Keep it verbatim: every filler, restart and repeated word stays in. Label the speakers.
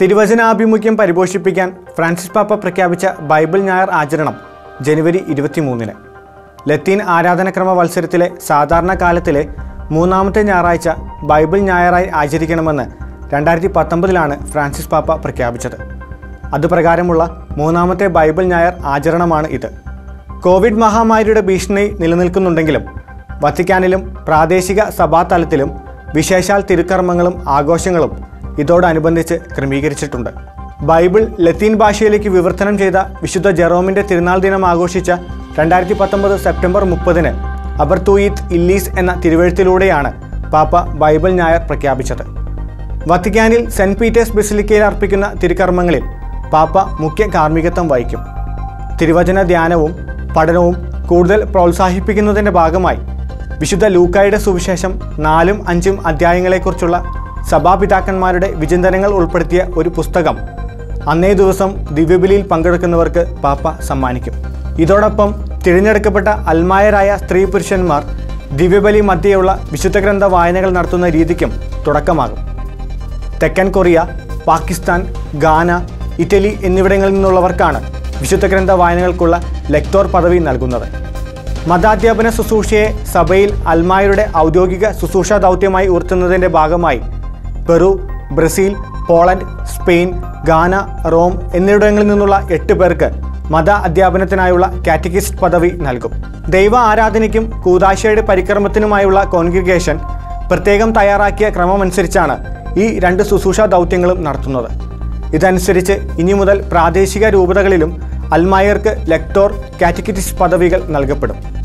Speaker 1: തിരുവചനാഭിമുഖ്യം പരിപോഷിപ്പിക്കാൻ Francis പാപ്പ പ്രഖ്യാപിച്ച Bible ഞായർ ആചരണം ജനുവരി ഇരുപത്തിമൂന്നിന്. ലത്തീൻ ആരാധനക്രമ വത്സരത്തിലെ സാധാരണ കാലത്തിലെ മൂന്നാമത്തെ ഞായറാഴ്ച ബൈബിൾ ഞായറായി ആചരിക്കണമെന്ന് രണ്ടായിരത്തി പത്തൊമ്പതിലാണ് ഫ്രാൻസിസ് പാപ്പ പ്രഖ്യാപിച്ചത്. അതുപ്രകാരമുള്ള മൂന്നാമത്തെ ബൈബിൾ ഞായർ ആചരണമാണ് ഇത്. കോവിഡ് മഹാമാരിയുടെ ഭീഷണി നിലനിൽക്കുന്നുണ്ടെങ്കിലും വത്തിക്കാനിലും പ്രാദേശിക സഭാതലത്തിലും വിശേഷാൽ തിരുക്കർമ്മങ്ങളും ആഘോഷങ്ങളും ഇതോടനുബന്ധിച്ച് ക്രമീകരിച്ചിട്ടുണ്ട്. ബൈബിൾ ലത്തീൻ ഭാഷയിലേക്ക് വിവർത്തനം ചെയ്ത വിശുദ്ധ ജെറോമിൻ്റെ തിരുനാൾ ദിനം ആഘോഷിച്ച രണ്ടായിരത്തി പത്തൊമ്പത് സെപ്റ്റംബർ മുപ്പതിന് അബർത്തൂയിത്ത് ഇല്ലീസ് എന്ന തിരുവെഴുത്തിലൂടെയാണ് പാപ്പ ബൈബിൾ ഞായർ പ്രഖ്യാപിച്ചത്. വത്തിക്കാനിൽ സെൻറ്റ് പീറ്റേഴ്സ് ബസിലിക്കയിൽ അർപ്പിക്കുന്ന തിരുക്കർമ്മങ്ങളിൽ പാപ്പ മുഖ്യ കാർമ്മികത്വം വഹിക്കും. തിരുവചന ധ്യാനവും പഠനവും കൂടുതൽ പ്രോത്സാഹിപ്പിക്കുന്നതിൻ്റെ ഭാഗമായി വിശുദ്ധ ലൂക്കായുടെ സുവിശേഷം നാലും അഞ്ചും അധ്യായങ്ങളെക്കുറിച്ചുള്ള സഭാപിതാക്കന്മാരുടെ വിചിന്തനങ്ങൾ ഉൾപ്പെടുത്തിയ ഒരു പുസ്തകം അന്നേ ദിവസം ദിവ്യബലിയിൽ പങ്കെടുക്കുന്നവർക്ക് പാപ്പ സമ്മാനിക്കും. ഇതോടൊപ്പം തിരഞ്ഞെടുക്കപ്പെട്ട അൽമായരായ സ്ത്രീ പുരുഷന്മാർ ദിവ്യബലി മധ്യേയുള്ള വിശുദ്ധ ഗ്രന്ഥ വായനകൾ നടത്തുന്ന രീതിക്കും തുടക്കമാകും. തെക്കൻ കൊറിയ, പാകിസ്ഥാൻ, ഗാന, ഇറ്റലി എന്നിവിടങ്ങളിൽ നിന്നുള്ളവർക്കാണ് വിശുദ്ധ ഗ്രന്ഥ വായനകൾക്കുള്ള ലെക്ടോർ പദവി നൽകുന്നത്. മതാധ്യാപന ശുശ്രൂഷയെ സഭയിൽ അൽമായരുടെ ഔദ്യോഗിക ശുശ്രൂഷാ ദൗത്യമായി ഉയർത്തുന്നതിൻ്റെ ഭാഗമായി Peru, Brazil, Poland, Spain, Ghana, Rome എന്നിവിടങ്ങളിൽ നിന്നുള്ള എട്ട് പേർക്ക് മത അധ്യാപനത്തിനായുള്ള കാറ്റക്കിസ്റ്റ് പദവി നൽകും. ദൈവ ആരാധനയ്ക്കും കൂദാശയുടെ പരിക്രമത്തിനുമായുള്ള കോൺഗ്രിഗേഷൻ പ്രത്യേകം തയ്യാറാക്കിയ ക്രമമനുസരിച്ചാണ് ഈ രണ്ട് ശുശ്രൂഷാ ദൗത്യങ്ങളും നടത്തുന്നത്. ഇതനുസരിച്ച് ഇനി മുതൽ പ്രാദേശിക രൂപതകളിലും അൽമായർക്ക് ലെക്ടോർ, കാറ്റക്കിസ്റ്റ് പദവികൾ നൽകപ്പെടും.